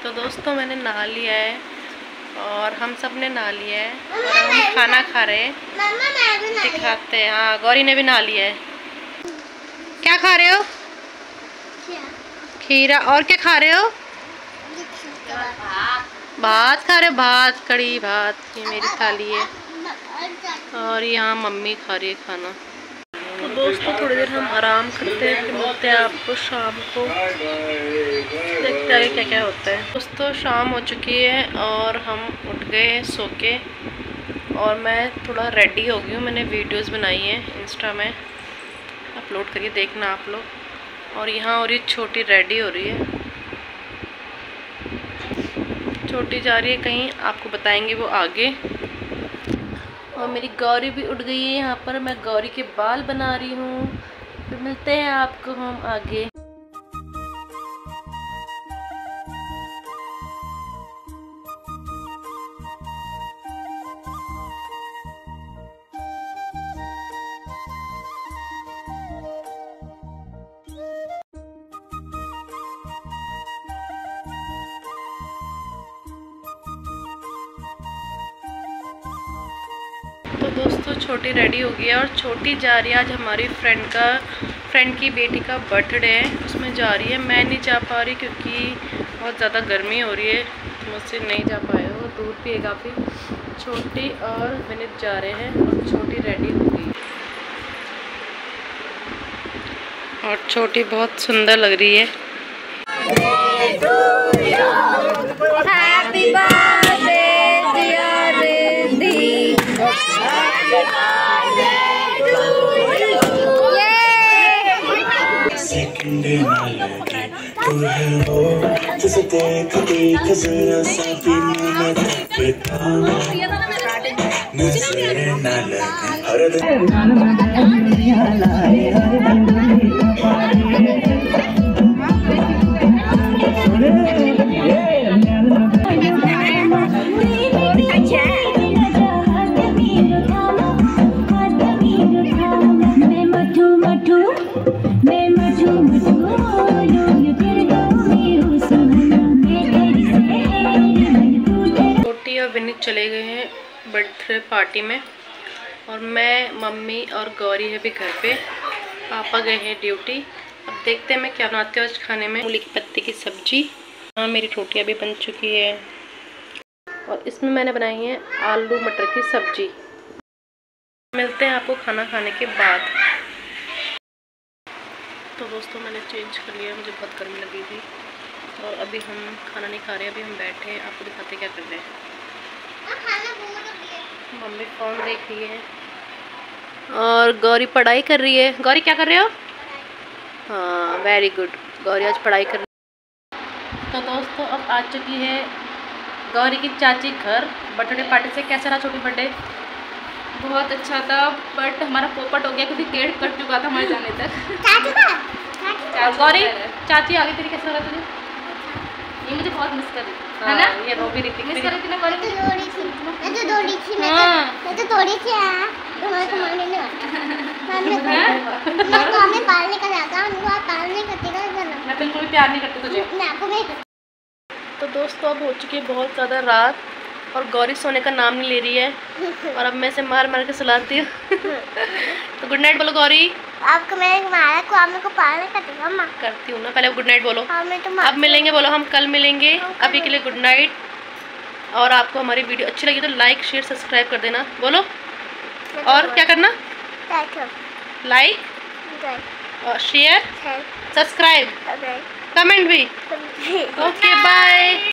तो दोस्तों मैंने नहा लिया है और हम सब ने नहा लिया है और हम खाना खा रहे हैं। दिखाते हैं। हाँ, गौरी ने भी नहा लिया है। क्या खा रहे हो? खीरा। और क्या खा रहे हो? भात खा रहे हो? भात, कड़ी भात। ये मेरी थाली है और यहाँ मम्मी खा रही है खाना। तो दोस्तों थोड़ी देर हम आराम करते हैं, फिर मिलते हैं आपको शाम को। देखते हैं क्या क्या होता है। दोस्तों शाम हो चुकी है और हम उठ गए सो के और मैं थोड़ा रेडी हो गई हूँ। मैंने वीडियोस बनाई हैं इंस्टा में, अपलोड करके देखना आप लोग। और यहाँ और ये छोटी रेडी हो रही है, छोटी जा रही है कहीं, आपको बताएंगे वो आगे। और मेरी गौरी भी उठ गई है। यहाँ पर मैं गौरी के बाल बना रही हूँ। फिर मिलते हैं आपको हम आगे। तो दोस्तों छोटी रेडी हो गई है और छोटी जा रही है। आज हमारी फ्रेंड की बेटी का बर्थडे है, उसमें जा रही है। मैं नहीं जा पा रही क्योंकि बहुत ज़्यादा गर्मी हो रही है, तो मुझसे नहीं जा पाए। वो दूर भी है काफ़ी। छोटी और विनीत जा रहे हैं और छोटी रेडी हो गई और छोटी बहुत सुंदर लग रही है। Happy birthday dear Riddhi. Vineet चले गए हैं बर्थडे पार्टी में और मैं, मम्मी और गौरी है भी घर पे। पापा गए हैं ड्यूटी। अब देखते हैं मैं क्या बनाती हूँ आज खाने में। मूली की पत्ते की सब्जी। हाँ, मेरी रोटियाँ भी बन चुकी है और इसमें मैंने बनाई है आलू मटर की सब्जी। मिलते हैं आपको खाना खाने के बाद। तो दोस्तों मैंने चेंज कर लिया, मुझे बहुत गर्मी लगी थी और अभी हम खाना नहीं खा रहे। अभी हम बैठे हैं, आपको दिखाते क्या कर रहे हैं। मम्मी फोन देख रही है और गौरी पढ़ाई कर रही है। गौरी क्या कर रहे हो? हाँ, वेरी गुड। गौरी आज पढ़ाई कर रही है। तो दोस्तों अब आ चुकी है गौरी की चाची घर। बर्थडे पार्टी से कैसा रहा छोटी बर्थडे? बहुत अच्छा था, बट हमारा पोपट हो गया क्योंकि पेड़ कट चुका था हमारे जाने तक। गौरी चाची आ गई तेरी, कैसा लगा तुझे? ये मुझे बहुत मिस कर रही है ना? ये रो भी रही थी। मिस कर रही थी ना गौरी? हाँ। मैं बिल्कुल भी प्यार नहीं करती तुझे। तो दोस्तों अब हो चुकी है बहुत ज़्यादा रात और गौरी सोने का नाम नहीं ले रही है और अब मैं इसे मार मार के सुलाती हूँ। तो गुड नाइट बोलो गौरी। आपको मैंने मारा को आप मेरे को पालने करती हूँ ना, पहले गुड नाइट बोलो। तो अब मिलेंगे बोलो, हम कल मिलेंगे। अभी के लिए गुड नाइट। और आपको हमारी वीडियो अच्छी लगी तो लाइक शेयर सब्सक्राइब कर देना। बोलो और क्या करना? लाइक और शेयर, सब्सक्राइब, कमेंट भी। Okay bye.